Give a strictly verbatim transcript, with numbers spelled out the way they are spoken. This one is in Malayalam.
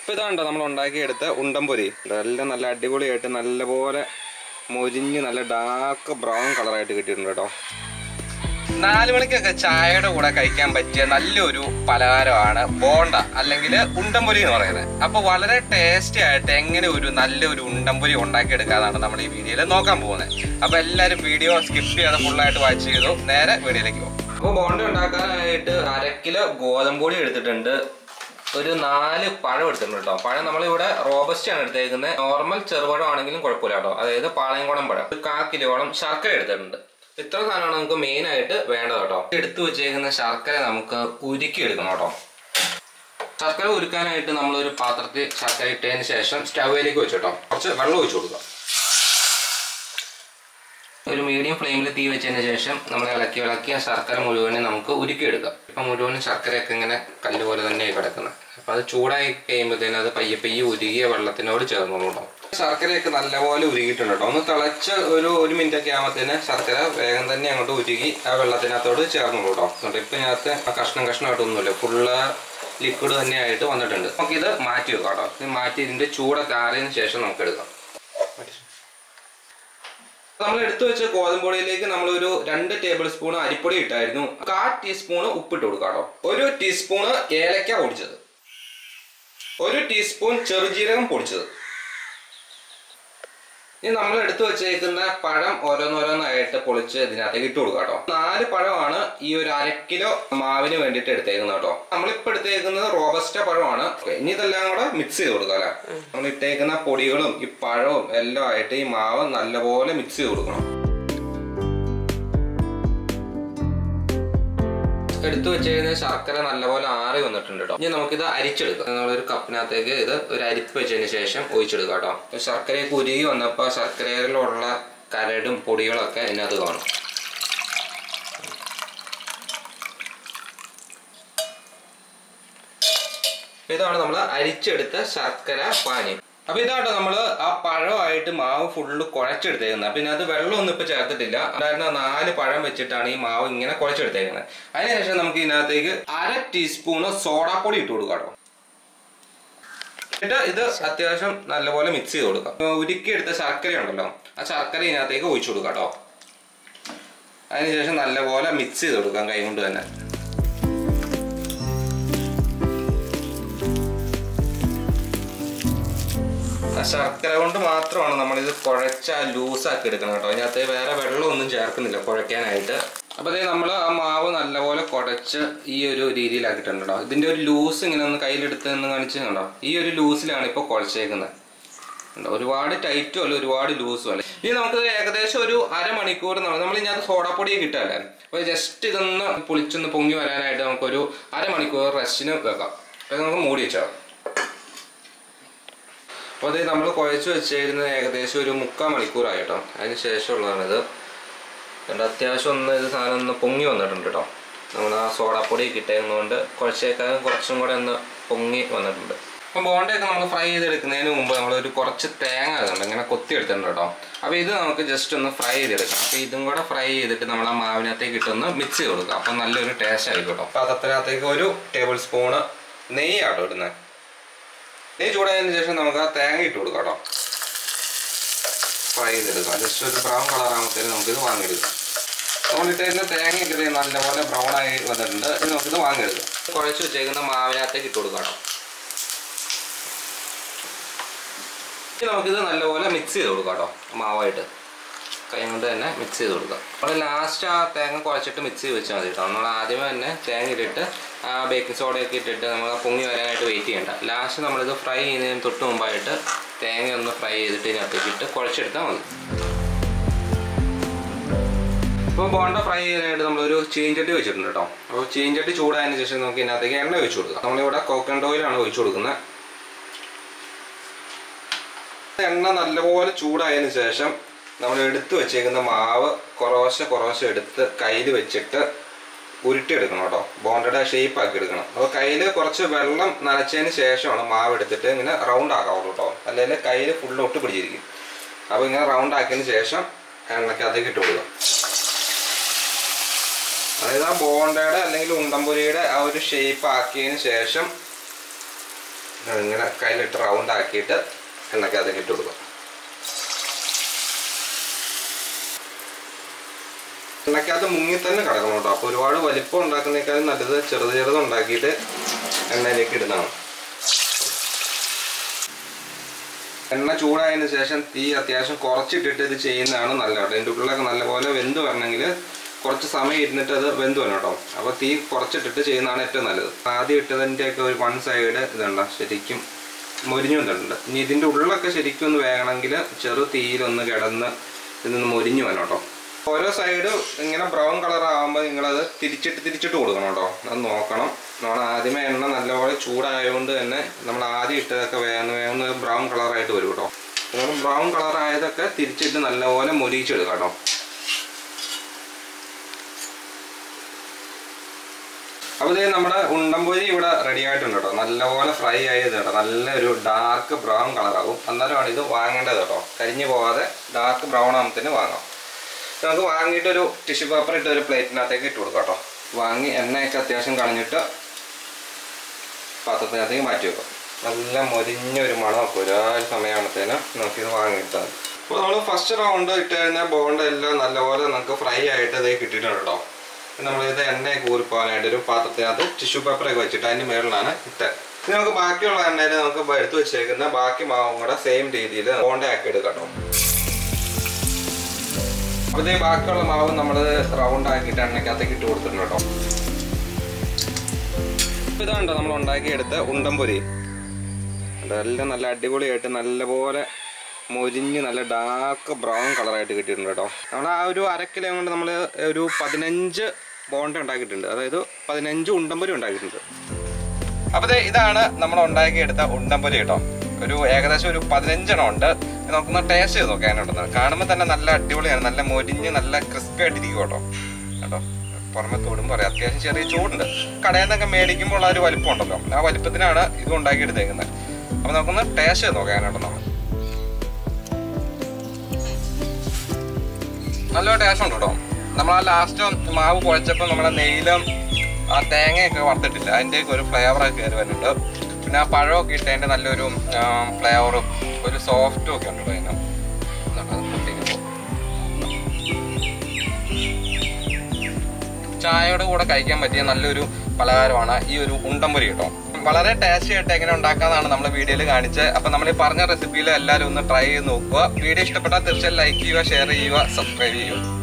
ഇപ്പോൾ ഇതാണ്ടോ നമ്മൾ ഉണ്ടാക്കിയെടുത്ത ഉണ്ടംപൊരി. ഇതെല്ലാം നല്ല അടിപൊളിയായിട്ട് നല്ലപോലെ മൊരിഞ്ഞ് നല്ല ഡാർക്ക് ബ്രൗൺ കളറായിട്ട് കിട്ടിയിട്ടുണ്ട് കേട്ടോ. നാല് മണിക്കൊക്കെ ചായയുടെ കൂടെ കഴിക്കാൻ പറ്റിയ നല്ലൊരു പലഹാരമാണ് ബോണ്ട അല്ലെങ്കിൽ ഉണ്ടംപൊരി എന്ന് പറയുന്നത്. അപ്പോൾ വളരെ ടേസ്റ്റി ആയിട്ട് എങ്ങനെ ഒരു നല്ലൊരു ഉണ്ടംപൊരി ഉണ്ടാക്കിയെടുക്കാതാണ് നമ്മൾ ഈ വീഡിയോയിൽ നോക്കാൻ പോകുന്നത്. അപ്പോൾ എല്ലാവരും വീഡിയോ സ്കിപ്പ് ചെയ്യാതെ ഫുള്ളായിട്ട് വാച്ച് ചെയ്തു നേരെ വീഡിയോയിലേക്ക് പോകും. അപ്പോൾ ബോണ്ട ഉണ്ടാക്കാനായിട്ട് അര കിലോ ഗോതമ്പൊടി എടുത്തിട്ടുണ്ട്, ഒരു നാല് പഴം എടുത്തിട്ടുണ്ട് കേട്ടോ. പഴം നമ്മളിവിടെ റോബസ്റ്റ് ആണ് എടുത്തേക്കുന്നത്. നോർമൽ ചെറുപഴം ആണെങ്കിലും കുഴപ്പമില്ല കേട്ടോ. അതായത് പാളയംകുളം പഴം. ഒരു കാ കിലോളം ശർക്കര എടുത്തിട്ടുണ്ട്. ഇത്ര സാധനമാണ് നമുക്ക് മെയിൻ ആയിട്ട് വേണ്ടത് കേട്ടോ. എടുത്തു വെച്ചേക്കുന്ന ശർക്കര നമുക്ക് ഉരുക്കി എടുക്കണം കേട്ടോ. ശർക്കര ഉരുക്കാനായിട്ട് നമ്മളൊരു പാത്രത്തിൽ ശർക്കര ഇട്ടതിന് ശേഷം സ്റ്റൗവിലേക്ക് വെച്ചു കേട്ടോ. കുറച്ച് വെള്ളം ഒഴിച്ചു കൊടുക്കുക. ഒരു മീഡിയം ഫ്ലെയിമിൽ തീ വെച്ചതിന് ശേഷം നമ്മൾ ഇളക്കി ഇളക്കിയ ശർക്കര മുഴുവനും നമുക്ക് ഉരുക്കിയെടുക്കാം. ഇപ്പം മുഴുവനും ശർക്കരയൊക്കെ ഇങ്ങനെ കല്ല് പോലെ തന്നെയായി കിടക്കുന്നത്. അപ്പം അത് ചൂടായി കഴിയുമ്പോഴത്തേനും അത് പയ്യെ പയ്യെ ഉരുകിയ വെള്ളത്തിനോട് ചേർന്നോളൂ കേട്ടോ. ശർക്കരയൊക്കെ നല്ലപോലെ ഉരുകിയിട്ടുണ്ട് കേട്ടോ. ഒന്ന് തിളച്ച് ഒരു ഒരു മിനിറ്റ് ഒക്കെ ആകുമ്പോഴത്തേന് ശർക്കര വേഗം തന്നെ അങ്ങോട്ട് ഉരുകി ആ വെള്ളത്തിനകത്തോട് ചേർന്നോളൂ കേട്ടോ. അതുകൊണ്ട് ഇപ്പം ഇതിനകത്ത് ആ കഷ്ണം കഷ്ണമായിട്ടൊന്നുമില്ല, ഫുള്ള് ലിക്വിഡ് തന്നെയായിട്ട് വന്നിട്ടുണ്ട്. നമുക്കിത് മാറ്റി വെക്കാം കേട്ടോ. ഇത് മാറ്റി ഇതിൻ്റെ ചൂടൊക്കെ ആറിയതിന് ശേഷം നമുക്ക് എടുക്കാം. നമ്മൾ എടുത്തു വെച്ച ഗോതമ്പൊടിയിലേക്ക് നമ്മളൊരു രണ്ട് ടേബിൾ സ്പൂൺ അരിപ്പൊടി ഇട്ടായിരുന്നു. കാ ടീസ്പൂണ് ഉപ്പിട്ട് കൊടുക്കാം കേട്ടോ. ഒരു ടീസ്പൂണ് ഏലക്ക പൊടിച്ചത്, ഒരു ടീസ്പൂൺ ചെറുജീരകം പൊടിച്ചത്. ഇനി നമ്മൾ എടുത്തു വെച്ചേക്കുന്ന പഴം ഓരോന്നോരോന്നായിട്ട് പൊളിച്ച് ഇതിനകത്തേക്ക് ഇട്ട് കൊടുക്കാം കേട്ടോ. നാല് പഴമാണ് ഈ ഒരു അര കിലോ മാവിന് വേണ്ടിയിട്ട് എടുത്തേക്കുന്നത് കേട്ടോ. നമ്മളിപ്പോൾ എടുത്തേക്കുന്നത് റോബസ്റ്റ പഴമാണ്. ഇനി ഇതെല്ലാം കൂടെ മിക്സ് ചെയ്ത് കൊടുക്കാം അല്ലെ. നമ്മൾ ഇട്ടേക്കുന്ന പൊടികളും ഈ പഴവും എല്ലാം ആയിട്ട് ഈ മാവ് നല്ലപോലെ മിക്സ് ചെയ്ത് കൊടുക്കണം. എടുത്തു വെച്ചിരുന്ന ശർക്കര നല്ലപോലെ ആറി വന്നിട്ടുണ്ട് കേട്ടോ. ഇനി നമുക്കിത് അരിച്ചെടുക്കാം. നമ്മളൊരു കപ്പിനകത്തേക്ക് ഇത് ഒരു അരിപ്പ് വെച്ചതിന് ശേഷം ഒഴിച്ചെടുക്കാം കേട്ടോ. ശർക്കരയൊക്കെ ഉരുകി വന്നപ്പോൾ ശർക്കരയിലുള്ള കരടും പൊടികളൊക്കെ ഇതിനകത്ത് കാണും. ഇതാണ് നമ്മൾ അരിച്ചെടുത്ത ശർക്കര പാനി. അപ്പൊ ഇതാട്ടോ നമ്മള് ആ പഴമായിട്ട് മാവ് ഫുള്ള് കുഴച്ചെടുത്തേക്കുന്നത്. അപ്പൊ ഇതിനകത്ത് വെള്ളമൊന്നും ഇപ്പൊ ചേർത്തിട്ടില്ല. അതായത് നാല് പഴം വെച്ചിട്ടാണ് ഈ മാവ് ഇങ്ങനെ കുഴച്ചെടുത്തേക്കുന്നത്. അതിനുശേഷം നമുക്ക് ഇതിനകത്തേക്ക് അര ടീസ്പൂണ് സോഡാപ്പൊടി ഇട്ട് കൊടുക്കാം കേട്ടോ. എന്നിട്ട് ഇത് അത്യാവശ്യം നല്ലപോലെ മിക്സ് ചെയ്ത് കൊടുക്കാം. ഉരുക്കിയെടുത്ത ശർക്കര ഉണ്ടല്ലോ, ആ ശർക്കര ഇതിനകത്തേക്ക് ഒഴിച്ചു കൊടുക്കാം കേട്ടോ. അതിനുശേഷം നല്ലപോലെ മിക്സ് ചെയ്ത് കൊടുക്കാം കൈ കൊണ്ട് തന്നെ. ശർക്കര കൊണ്ട് മാത്രമാണ് നമ്മളിത് കുഴച്ച ലൂസാക്കി എടുക്കണം കേട്ടോ. അതിനകത്ത് വേറെ വെള്ളമൊന്നും ചേർക്കുന്നില്ല കുഴയ്ക്കാനായിട്ട്. അപ്പോൾ അതേ നമ്മൾ ആ മാവ് നല്ലപോലെ കുഴച്ച് ഈ ഒരു രീതിയിലാക്കിയിട്ടുണ്ട് കേട്ടോ. ഇതിൻ്റെ ഒരു ലൂസ് ഇങ്ങനെ ഒന്ന് കയ്യിലെടുത്ത് നിന്ന് കാണിച്ച് കണ്ടോ. ഈ ഒരു ലൂസിലാണ് ഇപ്പോൾ കുഴച്ചേക്കുന്നത്. ഒരുപാട് ടൈറ്റും അല്ല ഒരുപാട് ലൂസും അല്ല. ഇനി നമുക്കിത് ഏകദേശം ഒരു അരമണിക്കൂർ നമ്മൾ ഇതിനകത്ത് സോഡാപ്പൊടിയൊക്കെ ഇട്ടല്ലേ. അപ്പോൾ ജസ്റ്റ് ഇതൊന്ന് പുളിച്ചൊന്ന് പൊങ്ങി വരാനായിട്ട് നമുക്കൊരു അരമണിക്കൂർ റെസ്റ്റിന് വെക്കാം. അപ്പോൾ നമുക്ക് മൂടി വെച്ചാൽ. അപ്പോൾ അത് നമ്മൾ കുഴച്ച് വെച്ചിരുന്നത് ഏകദേശം ഒരു മുക്കാൽ മണിക്കൂറായി കേട്ടോ. അതിന് ശേഷമുള്ളതാണിത്. എന്നിട്ട് അത്യാവശ്യം ഒന്ന് ഇത് സാധനം ഒന്ന് പൊങ്ങി വന്നിട്ടുണ്ട് കേട്ടോ. നമ്മൾ ആ സോഡാപ്പൊടി കിട്ടുന്നതുകൊണ്ട് കുഴച്ചേക്കാളും കുറച്ചും കൂടെ ഒന്ന് പൊങ്ങി വന്നിട്ടുണ്ട്. അപ്പം ബോണ്ടയൊക്കെ നമ്മൾ ഫ്രൈ ചെയ്തെടുക്കുന്നതിന് മുമ്പ് നമ്മളൊരു കുറച്ച് തേങ്ങ ഇതുണ്ട് ഇങ്ങനെ കൊത്തി എടുത്തിട്ടുണ്ട് കേട്ടോ. അപ്പോൾ ഇത് നമുക്ക് ജസ്റ്റ് ഒന്ന് ഫ്രൈ ചെയ്തെടുക്കാം. അപ്പോൾ ഇതും കൂടെ ഫ്രൈ ചെയ്തിട്ട് നമ്മൾ ആ മാവിനകത്തേക്ക് ഇട്ടൊന്ന് മിക്സ് ചെയ്ത് കൊടുക്കാം. അപ്പം നല്ലൊരു ടേസ്റ്റ് ആയിരിക്കും കേട്ടോ. അപ്പോൾ അതത്തിനകത്തേക്ക് ഒരു ടേബിൾ സ്പൂണ് നെയ്യാട്ടോ ഇടുന്നത്. നെയ്യ് ചൂടായതിനു ശേഷം നമുക്ക് ആ തേങ്ങ ഇട്ട് കൊടുക്കാം കേട്ടോ. ഫ്രൈ ചെയ്തെടുക്കാം. ജസ്റ്റ് ഒരു ബ്രൗൺ കളറാകുമ്പോഴത്തേന് നമുക്കിത് വാങ്ങിയെടുക്കാം. നമ്മളിട്ടേക്കുന്ന തേങ്ങയൊക്കെ നല്ലപോലെ ബ്രൗൺ ആയി വന്നിട്ടുണ്ട്. ഇനി നമുക്കിത് വാങ്ങിയെടുക്കാം. കുഴച്ച് വെച്ചേക്കുന്ന മാവിനകത്തേക്ക് ഇട്ട് കൊടുക്കാം കേട്ടോ. ഇനി നമുക്കിത് നല്ലപോലെ മിക്സ് ചെയ്ത് കൊടുക്കാം കേട്ടോ. മാവായിട്ട് കൈ കൊണ്ട് തന്നെ മിക്സ് ചെയ്ത് കൊടുക്കാം. നമ്മൾ ലാസ്റ്റ് ആ തേങ്ങ കുഴച്ചിട്ട് മിക്സ് ചെയ്ത് വെച്ചാൽ മതി കേട്ടോ. നമ്മൾ ആദ്യമേ തന്നെ തേങ്ങ ഇട്ടിട്ട് ആ ബേക്കിംഗ് സോഡയൊക്കെ ഇട്ടിട്ട് നമ്മൾ പൊങ്ങി വരാനായിട്ട് വെയിറ്റ് ചെയ്യണ്ട. ലാസ്റ്റ് നമ്മളിത് ഫ്രൈ ചെയ്യുന്നതിന് തൊട്ട് മുമ്പായിട്ട് തേങ്ങ ഒന്ന് ഫ്രൈ ചെയ്തിട്ട് ഇതിനകത്തേക്ക് ഇട്ട് കുഴച്ചെടുത്താൽ മതി. ഇപ്പോൾ ബോണ്ട ഫ്രൈ ചെയ്യാനായിട്ട് നമ്മളൊരു ചീഞ്ചട്ടി വെച്ചിട്ടുണ്ട് കേട്ടോ. അപ്പോൾ ചീഞ്ചട്ടി ചൂടായതിനു ശേഷം നമുക്ക് ഇതിനകത്തേക്ക് എണ്ണ ഒഴിച്ചു കൊടുക്കാം. നമ്മളിവിടെ കോക്കനട്ട് ഓയിലാണ് ഒഴിച്ചു കൊടുക്കുന്നത്. എണ്ണ നല്ലപോലെ ചൂടായതിനു ശേഷം നമ്മൾ എടുത്തു വെച്ചേക്കുന്ന മാവ് കുറേശ്ശെ കുറേശ്ശെ എടുത്ത് കയ്യിൽ വെച്ചിട്ട് ഉരുട്ടിയെടുക്കണം കേട്ടോ. ബോണ്ടയുടെ ഷേപ്പ് ആക്കി എടുക്കണം. അപ്പോൾ കയ്യിൽ കുറച്ച് വെള്ളം നനച്ചതിന് ശേഷമാണ് മാവ് എടുത്തിട്ട് ഇങ്ങനെ റൗണ്ട് ആക്കാവുള്ളൂ കേട്ടോ. അല്ലെങ്കിൽ കയ്യിൽ ഫുള്ള് ഒട്ട് പിടിച്ചിരിക്കും. അപ്പോൾ ഇങ്ങനെ റൗണ്ട് ആക്കിയതിന് ശേഷം എണ്ണക്കകത്തേക്ക് ഇട്ട് കൊടുക്കുക. അതായത് ആ ബോണ്ടയുടെ അല്ലെങ്കിൽ ഉണ്ടംപൊരിയുടെ ആ ഒരു ഷേപ്പ് ആക്കിയതിന് ശേഷം ഇങ്ങനെ കയ്യിലിട്ട് റൗണ്ട് ആക്കിയിട്ട് എണ്ണയ്ക്കകത്തേക്ക് ഇട്ട് കൊടുക്കുക. എണ്ണയ്ക്കകത്ത് മുങ്ങി തന്നെ കിടക്കണം കേട്ടോ. അപ്പോൾ ഒരുപാട് വലിപ്പം ഉണ്ടാക്കുന്നേക്കാളും നല്ലത് ചെറുത് ചെറുത് ഉണ്ടാക്കിയിട്ട് എണ്ണയിലേക്ക് ഇടുന്നതാണ്. എണ്ണ ചൂടായതിനു ശേഷം തീ അത്യാവശ്യം കുറച്ചിട്ടിട്ട് ഇത് ചെയ്യുന്നതാണ് നല്ലത്. ഇതിൻ്റെ ഉള്ളിലൊക്കെ നല്ലപോലെ വെന്ത് വരണമെങ്കിൽ കുറച്ച് സമയം ഇരുന്നിട്ട് അത് വെന്ത് വരണം കേട്ടോ. അപ്പോൾ തീ കുറച്ചിട്ടിട്ട് ചെയ്യുന്നതാണ് ഏറ്റവും നല്ലത്. ആദ്യം ഇട്ടതിൻ്റെയൊക്കെ ഒരു വൺ സൈഡ് ഇതുണ്ടോ ശരിക്കും മൊരിഞ്ഞു വന്നിട്ടുണ്ട്. ഇനി ഇതിൻ്റെ ഉള്ളിലൊക്കെ ശരിക്കും ഒന്ന് വേകണമെങ്കിൽ ചെറു തീയിലൊന്ന് കിടന്ന് ഇതിന്ന് മൊരിഞ്ഞു വരണം കേട്ടോ. ഓരോ സൈഡ് ഇങ്ങനെ ബ്രൗൺ കളർ ആകുമ്പോൾ നിങ്ങളത് തിരിച്ചിട്ട് തിരിച്ചിട്ട് കൊടുക്കണം കേട്ടോ. അത് നോക്കണം. നമ്മൾ ആദ്യമേ എണ്ണ നല്ലപോലെ ചൂടായതുകൊണ്ട് തന്നെ നമ്മൾ ആദ്യം ഇട്ടതൊക്കെ വേഗം വേഗം ബ്രൗൺ കളറായിട്ട് വരും കേട്ടോ. നമ്മൾ ബ്രൗൺ കളർ ആയതൊക്കെ തിരിച്ചിട്ട് നല്ലപോലെ മൊരിയിച്ചെടുക്കാം കേട്ടോ. അപ്പോൾ ഇത് നമ്മുടെ ഉണ്ടംപൊരി ഇവിടെ റെഡി ആയിട്ടുണ്ട് കേട്ടോ. നല്ലപോലെ ഫ്രൈ ആയത് കേട്ടോ. നല്ലൊരു ഡാർക്ക് ബ്രൗൺ കളറാകും. അന്നേരമാണ് ഇത് വാങ്ങേണ്ടത് കേട്ടോ. കരിഞ്ഞു പോകാതെ ഡാർക്ക് ബ്രൗൺ ആകുമ്പത്തിന് വാങ്ങാം. നമുക്ക് വാങ്ങിയിട്ടൊരു ടിഷ്യൂ പേപ്പർ ഇട്ട് ഒരു പ്ലേറ്റിനകത്തേക്ക് ഇട്ട് കൊടുക്കാം കേട്ടോ. വാങ്ങി എണ്ണയൊക്കെ അത്യാവശ്യം കളഞ്ഞിട്ട് പാത്രത്തിനകത്തേക്ക് മാറ്റി വെക്കാം. നല്ല മൊരിഞ്ഞൊരു മണമൊക്കെ ഒരു സമയമാകുമ്പോഴത്തേനും നമുക്കിത് വാങ്ങിയിട്ടാൽ മതി. അപ്പോൾ നമ്മൾ ഫസ്റ്റ് റൗണ്ട് ഇട്ട് കഴിഞ്ഞാൽ ബോണ്ട എല്ലാം നല്ലപോലെ നമുക്ക് ഫ്രൈ ആയിട്ട് ഇതേ കിട്ടിയിട്ടുണ്ട് കേട്ടോ. നമ്മളിത് എണ്ണയൊക്കെ ഊരിപ്പോകാനായിട്ട് ഒരു പാത്രത്തിനകത്ത് ടിഷ്യൂ പേപ്പറൊക്കെ വെച്ചിട്ട് അതിൻ്റെ മേളിലാണ് ഇട്ടത്. ഇനി നമുക്ക് ബാക്കിയുള്ള എണ്ണയിൽ നമുക്ക് എടുത്ത് വെച്ചേക്കുന്ന ബാക്കി മാവും കൂടെ സെയിം രീതിയിൽ ബോണ്ടയാക്കി എടുക്കാം കേട്ടോ. അപ്പോൾ ഇതേ ബാക്കിയുള്ള മാവ് നമ്മൾ റൗണ്ട് ആക്കിയിട്ട് എണ്ണയ്ക്കകത്തേക്ക് ഇട്ട് കൊടുത്തിട്ടുണ്ട് കേട്ടോ. ഇതാണ്ടോ നമ്മൾ ഉണ്ടാക്കിയെടുത്ത ഉണ്ടംപൊരി. അതെല്ലാം നല്ല അടിപൊളിയായിട്ട് നല്ലപോലെ മൊരിഞ്ഞ് നല്ല ഡാർക്ക് ബ്രൗൺ കളറായിട്ട് കിട്ടിയിട്ടുണ്ട് കേട്ടോ. നമ്മൾ ആ ഒരു അര കിലോ കൊണ്ട് നമ്മൾ ഒരു പതിനഞ്ച് ബോണ്ട ഉണ്ടാക്കിയിട്ടുണ്ട്. അതായത് പതിനഞ്ച് ഉണ്ടംപൊരി ഉണ്ടാക്കിയിട്ടുണ്ട്. അപ്പോൾ ഇതാണ് നമ്മൾ ഉണ്ടാക്കിയെടുത്ത ഉണ്ടംപൊരി കേട്ടോ. ഒരു ഏകദേശം ഒരു പതിനഞ്ചെണ്ണം ഉണ്ട്. നമുക്കൊന്ന് ടേസ്റ്റ് ചെയ്ത് നോക്കാം. അതിനുണ്ടെന്ന് കാണുമ്പോൾ തന്നെ നല്ല അടിപൊളിയാണ്. നല്ല മൊരിഞ്ഞ് നല്ല ക്രിസ്പി ആയിട്ടിരിക്കും കേട്ടോ. കേട്ടോ പുറമെ തൊടുമ്പോൾ പറയാം അത്യാവശ്യം ചെറിയ ചൂടുണ്ട്. കടയിൽ നിന്നൊക്കെ മേടിക്കുമ്പോൾ ഉള്ള ഒരു വലിപ്പം ഉണ്ടല്ലോ, ആ വലിപ്പത്തിനാണ് ഇത് ഉണ്ടാക്കിയെടുത്തേക്കുന്നത്. അപ്പോൾ നമുക്കൊന്ന് ടേസ്റ്റ് ചെയ്ത് നോക്കാം. അതിനുണ്ടെന്ന് നല്ല ടേസ്റ്റ് ഉണ്ട് കേട്ടോ. നമ്മൾ ആ ലാസ്റ്റ് മാവ് കുഴച്ചപ്പോൾ നമ്മളെ നെയ്യിലും ആ തേങ്ങയൊക്കെ വറുത്തിട്ടില്ല, അതിൻ്റെയൊക്കെ ഒരു ഫ്ലേവറൊക്കെ കയറി വരുന്നുണ്ട്. പിന്നെ ആ പഴമൊക്കെ ഇട്ടതിൻ്റെ നല്ലൊരു ഫ്ലേവറും ഒരു സോഫ്റ്റും ഒക്കെ ഉണ്ട് കേട്ടോ. അതിന് ചായയുടെ കൂടെ കഴിക്കാൻ പറ്റിയ നല്ലൊരു പലഹാരമാണ് ഈ ഒരു ഉണ്ടംപൊരി കേട്ടോ. വളരെ ടേസ്റ്റി ആയിട്ട് എങ്ങനെ ഉണ്ടാക്കാന്നാണ് നമ്മൾ വീഡിയോയിൽ കാണിച്ചത്. അപ്പം നമ്മൾ ഈ പറഞ്ഞ റെസിപ്പിയിൽ എല്ലാവരും ഒന്ന് ട്രൈ ചെയ്ത് നോക്കുക. വീഡിയോ ഇഷ്ടപ്പെട്ടാൽ തീർച്ചയായും ലൈക്ക് ചെയ്യുക, ഷെയർ ചെയ്യുക, സബ്സ്ക്രൈബ് ചെയ്യുക.